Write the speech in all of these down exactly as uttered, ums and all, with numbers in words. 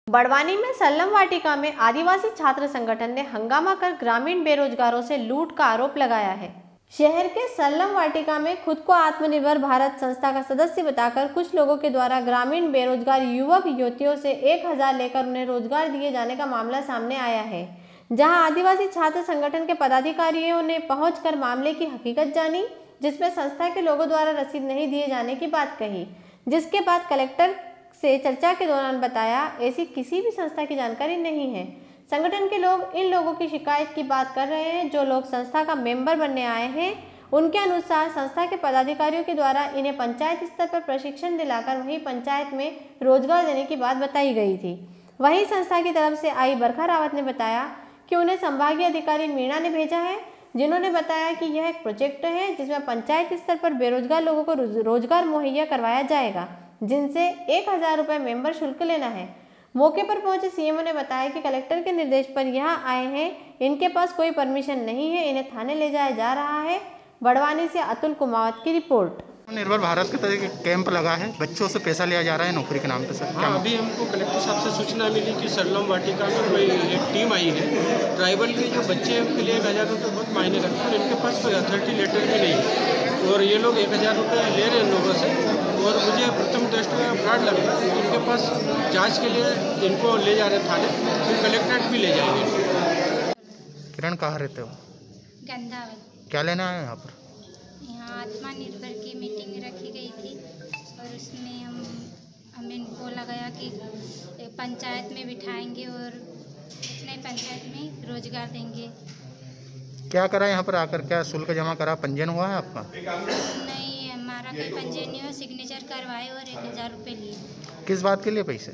बड़वानी में सल्लम वाटिका में आदिवासी छात्र संगठन ने हंगामा कर ग्रामीण बेरोजगारों से लूट का आरोप लगाया है। शहर के सल्लम वाटिका में खुद को आत्मनिर्भर भारत संस्था का सदस्य बताकर कुछ लोगों के द्वारा ग्रामीण बेरोजगार युवक युवतियों से एक हजार लेकर उन्हें रोजगार दिए जाने का मामला सामने आया है, जहां आदिवासी छात्र संगठन के पदाधिकारियों ने पहुंचकर मामले की हकीकत जानी, जिसमें संस्था के लोगों द्वारा रसीद नहीं दिए जाने की बात कही, जिसके बाद कलेक्टर से चर्चा के दौरान बताया ऐसी किसी भी संस्था की जानकारी नहीं है। संगठन के लोग इन लोगों की शिकायत की बात कर रहे हैं। जो लोग संस्था का मेंबर बनने आए हैं, उनके अनुसार संस्था के पदाधिकारियों के द्वारा इन्हें पंचायत स्तर पर प्रशिक्षण दिलाकर वहीं पंचायत में रोजगार देने की बात बताई गई थी। वहीं संस्था की तरफ से आई बरखा रावत ने बताया कि उन्हें संभागीय अधिकारी मीणा ने भेजा है, जिन्होंने बताया कि यह एक प्रोजेक्ट है जिसमें पंचायत स्तर पर बेरोजगार लोगों को रोजगार मुहैया करवाया जाएगा, जिनसे एक हजार रुपये मेंबर शुल्क लेना है। मौके पर पहुंचे सीएमओ ने बताया कि कलेक्टर के निर्देश पर यहां आए हैं, इनके पास कोई परमिशन नहीं है, इन्हें थाने ले जाया जा रहा है। बड़वानी से अतुल कुमावत की रिपोर्ट। निर्भर भारत के तरीके कैंप लगा है, बच्चों से पैसा लिया जा रहा है नौकरी के नाम पे सर। हाँ, अभी हमको कलेक्टर साहब से सूचना मिली कि सल्लम वाटिका में कोई एक टीम आई है। ट्राइबल के जो बच्चे हैं उनके लिए एक हज़ार रुपये बहुत मायने रखते हैं और इनके पास कोई अथॉरिटी लेटर भी नहीं है और ये लोग एक हज़ार रुपये ले रहे हैं लोगों से। और मुझे प्रथम दृष्टि में फ्रॉड लग रहा है। इनके पास जाँच के लिए इनको ले जा रहे थाने, फिर कलेक्ट्रेट भी ले जाएंगे। किरण कहाँ रहते हो? गंधावल। क्या लेना है यहाँ पर? यहाँ आत्मनिर्भर की मीटिंग रखी गई थी और उसमें हम हमें बोला गया कि पंचायत में बिठाएंगे और नई पंचायत में रोजगार देंगे। क्या करा यहाँ पर आकर? क्या शुल्क जमा करा? पंजीयन हुआ है आपका? नहीं, हमारा कोई पंजीयन नहीं हुआ। सिग्नेचर करवाए और एक हज़ार रुपये लिए। किस बात के लिए पैसे?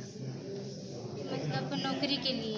मतलब नौकरी के लिए।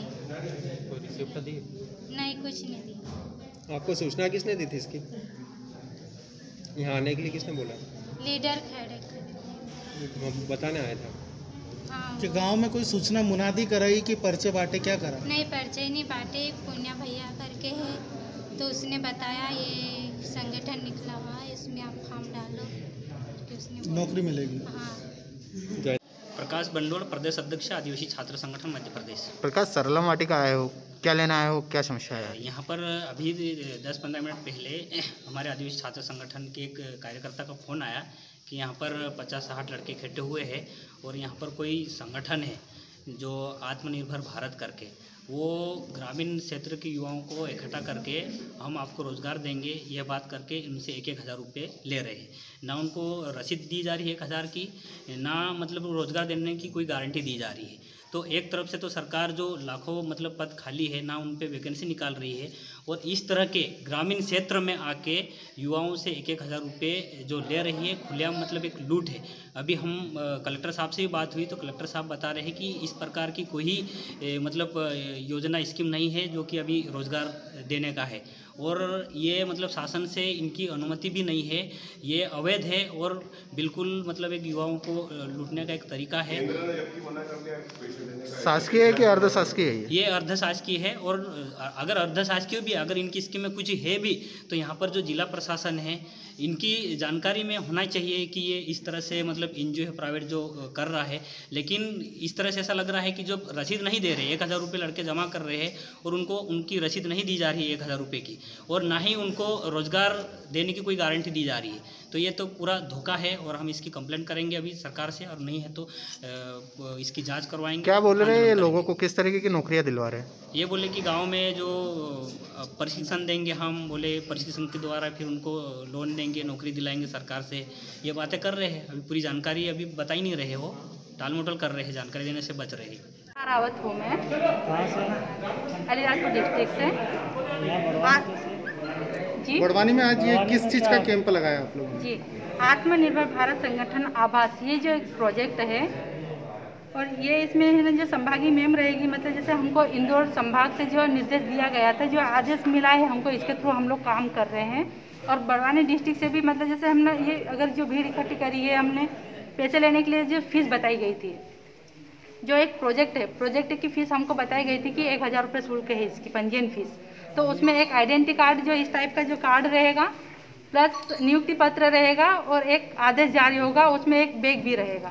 नहीं, कुछ नहीं दी। आपको सूचना किसने दी थी इसकी? यहाँ आने के लिए किसने बोला? लीडर खड़े बताने आया था। हाँ। कि गांव में कोई सूचना मुनादी कराई कि पर्चे बांटे, क्या करा? नहीं, पर्चे नहीं बांटे। पुण्या भैया करके है तो उसने बताया ये संगठन निकला हुआ है, इसमें आप फॉर्म डालो तो उसने नौकरी मिलेगी। हाँ। प्रकाश बंडोल, प्रदेश अध्यक्ष आदिवासी छात्र संगठन मध्य प्रदेश। प्रकाश, सल्लम वाटिका आए हो, क्या लेना आए हो, क्या समस्या है? यहाँ पर अभी दस पंद्रह मिनट पहले हमारे आदिवासी छात्र संगठन के एक कार्यकर्ता का फ़ोन आया कि यहाँ पर पचास साठ लड़के इकट्ठे हुए हैं और यहाँ पर कोई संगठन है जो आत्मनिर्भर भारत करके, वो ग्रामीण क्षेत्र के युवाओं को इकट्ठा करके हम आपको रोज़गार देंगे, यह बात करके उनसे एक एक हज़ार रुपये ले रहे हैं। ना उनको रसीद दी जा रही है एक हज़ार की, ना मतलब रोज़गार देने की कोई गारंटी दी जा रही है। तो एक तरफ से तो सरकार जो लाखों मतलब पद खाली है, ना उन पे वैकेंसी निकाल रही है और इस तरह के ग्रामीण क्षेत्र में आके युवाओं से एक एक हज़ार रुपये जो ले रही है, खुलेआम मतलब एक लूट है। अभी हम कलेक्टर साहब से भी बात हुई तो कलेक्टर साहब बता रहे हैं कि इस प्रकार की कोई ए, मतलब योजना स्कीम नहीं है जो कि अभी रोज़गार देने का है और ये मतलब शासन से इनकी अनुमति भी नहीं है, ये अवैध है और बिल्कुल मतलब एक युवाओं को लूटने का एक तरीका है। शासकीय है कि अर्धशासकीय है? ये अर्धशासकीय है और अगर अर्धशासकीय भी, अगर इनकी स्कीम में कुछ है भी तो यहाँ पर जो जिला प्रशासन है इनकी जानकारी में होना चाहिए कि ये इस तरह से मतलब एनजीओ है प्राइवेट जो कर रहा है, लेकिन इस तरह से ऐसा लग रहा है कि जो रसीद नहीं दे रहे, एक हज़ार रुपये लड़के जमा कर रहे हैं और उनको उनकी रसीद नहीं दी जा रही है एक हज़ार रुपये की, और ना ही उनको रोज़गार देने की कोई गारंटी दी जा रही है। तो ये तो पूरा धोखा है और हम इसकी कंप्लेंट करेंगे अभी सरकार से, और नहीं है तो इसकी जांच करवाएंगे। क्या बोल रहे हैं ये लोगों को, किस तरीके की नौकरियां दिलवा रहे हैं? ये बोले कि गांव में जो प्रशिक्षण देंगे, हम बोले प्रशिक्षण के द्वारा फिर उनको लोन देंगे, नौकरी दिलाएंगे सरकार से, ये बातें कर रहे हैं। अभी पूरी जानकारी अभी बता ही नहीं रहे हो, टाल मटोल कर रहे हैं, जानकारी देने से बच रहे हैं। रावत हूँ मैं, अलीराजपुर डिस्ट्रिक्ट से। जी, बड़वानी में आज ये किस चीज़ का कैंप लगाया आप लोग? जी, आत्मनिर्भर भारत संगठन आवास, ये जो एक प्रोजेक्ट है और ये इसमें है ना जो संभागीय मेम रहेगी, मतलब जैसे हमको इंदौर संभाग से जो निर्देश दिया गया था, जो आदेश मिला है हमको, इसके थ्रू हम लोग काम कर रहे हैं। और बड़वानी डिस्ट्रिक्ट से भी मतलब जैसे हमने ये अगर जो भीड़ इकट्ठी करी है, हमने पैसे लेने के लिए जो फीस बताई गई थी, जो एक प्रोजेक्ट है, प्रोजेक्ट की फ़ीस हमको बताई गई थी कि एक हज़ार रुपये शुल्क है इसकी पंजीयन फीस। तो उसमें एक आइडेंटिटी कार्ड जो इस टाइप का जो कार्ड रहेगा, प्लस नियुक्ति पत्र रहेगा और एक आदेश जारी होगा, उसमें एक बैग भी रहेगा।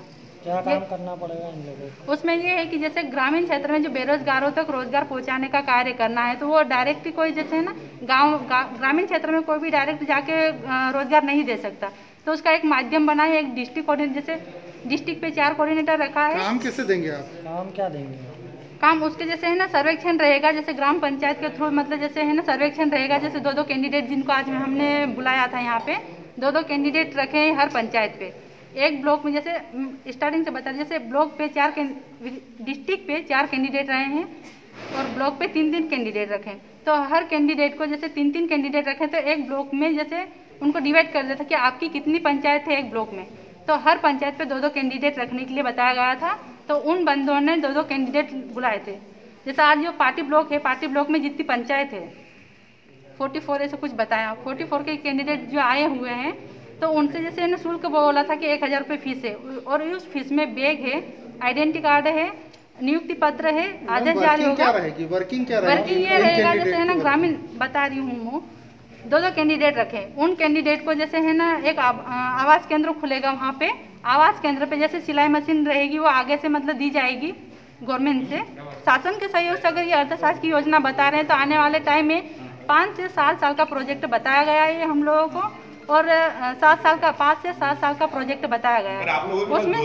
क्या काम करना पड़ेगा इन लोगों को? उसमें ये है कि जैसे ग्रामीण क्षेत्र में जो बेरोजगारों तक रोजगार पहुंचाने का कार्य करना है, तो वो डायरेक्ट कोई जैसे है ना गांव ग्रामीण क्षेत्र में कोई भी डायरेक्ट जाके रोजगार नहीं दे सकता, तो उसका एक माध्यम बना है, एक डिस्ट्रिक्ट कोऑर्डिनेटर, जैसे डिस्ट्रिक्ट पे चार कोऑर्डिनेटर रखा है। काम कैसे देंगे आप? काम क्या देंगे? काम उसके जैसे है ना सर्वेक्षण रहेगा, जैसे ग्राम पंचायत के थ्रू, मतलब जैसे है ना सर्वेक्षण रहेगा, जैसे दो दो कैंडिडेट जिनको आज हमने बुलाया था यहाँ पे, दो दो कैंडिडेट रखे हैं हर पंचायत पे। एक ब्लॉक में जैसे स्टार्टिंग से बता, जैसे ब्लॉक पे चार डिस्ट्रिक्ट पे चार कैंडिडेट रहे हैं और ब्लॉक पे तीन तीन कैंडिडेट रखें, तो हर कैंडिडेट को जैसे तीन तीन कैंडिडेट रखें तो एक ब्लॉक में जैसे उनको डिवाइड कर देता कि आपकी कितनी पंचायत है एक ब्लॉक में, तो हर पंचायत पे दो दो कैंडिडेट रखने के लिए बताया गया था। तो उन बंदों ने दो दो कैंडिडेट बुलाए थे। जैसे आज जो पार्टी ब्लॉक है, पार्टी ब्लॉक में जितनी पंचायत है फोर्टी फोर ऐसे कुछ बताया, फोर्टी फोर के कैंडिडेट जो आए हुए हैं, तो उनसे जैसे ना शुल्क बोला था कि एक हज़ार रुपये फीस है, और उस फीस में बैग है, आइडेंटिटी कार्ड है, नियुक्ति पत्र है, आदेश जारी होगा। वर्किंग क्या वर्किंग ये रहेगा जैसे है ना ग्रामीण बता रही हूँ मैं, दो दो कैंडिडेट रखे, उन कैंडिडेट को जैसे है ना एक आवास केंद्र खुलेगा, वहाँ पे आवास केंद्र पे जैसे सिलाई मशीन रहेगी, वो आगे से मतलब दी जाएगी गवर्नमेंट से, शासन के सहयोग से। अगर ये अर्थशास्त्र की योजना बता रहे हैं तो आने वाले टाइम में पाँच से सात साल का प्रोजेक्ट बताया गया है ये हम लोगों को, और सात साल का पाँच से सात साल का प्रोजेक्ट बताया गया है, उसमें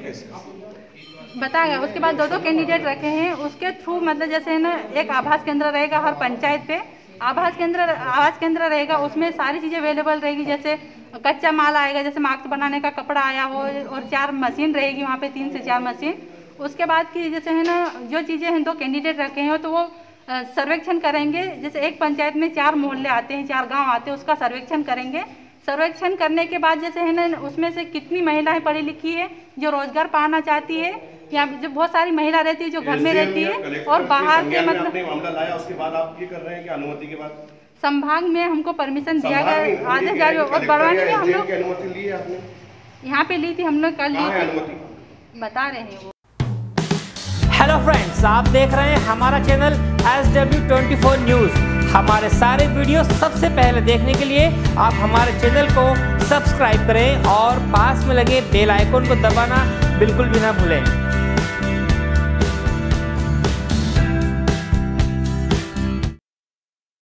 बताया गया। उसके बाद दो दो कैंडिडेट रखे हैं, उसके थ्रू मतलब जैसे है ना एक आवास केंद्र रहेगा हर पंचायत पे, आवास केंद्र आवास केंद्र रहेगा, उसमें सारी चीज़ें अवेलेबल रहेगी, जैसे कच्चा माल आएगा, जैसे मास्क बनाने का कपड़ा आया हो, और चार मशीन रहेगी वहाँ पे, तीन से चार मशीन। उसके बाद की जैसे है ना जो चीज़ें हैं, दो कैंडिडेट रखे हैं तो वो सर्वेक्षण करेंगे, जैसे एक पंचायत में चार मोहल्ले आते हैं, चार गाँव आते हैं, उसका सर्वेक्षण करेंगे। सर्वेक्षण करने के बाद जैसे है ना उसमें से कितनी महिलाएं पढ़ी लिखी है जो रोजगार पाना चाहती है, या जो बहुत सारी महिला रहती है जो घर में रहती है और बाहर से मतलब मामला लाया, उसके बाद आप ये कर रहे हैं कि अनुमति के बाद संभाग में हमको परमिशन दिया गया, आदेश जारी और बढ़वाने में हम लोग अनुमति ली है आपने? यहाँ पे ली थी हम लोग, कल ली थी, बता रहे हैं वो। हेलो फ्रेंड्स, आप देख रहे हैं हमारा channel S W twenty four news. हमारे सारे वीडियो सबसे पहले देखने के लिए आप हमारे चैनल को सब्सक्राइब करें और पास में लगे बेल आइकन को दबाना बिल्कुल भी ना भूलें।